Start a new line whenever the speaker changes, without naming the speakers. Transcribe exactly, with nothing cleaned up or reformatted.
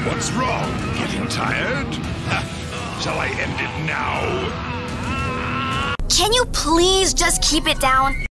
What's wrong? Getting tired? Shall I end it now?
Can you please just keep it down?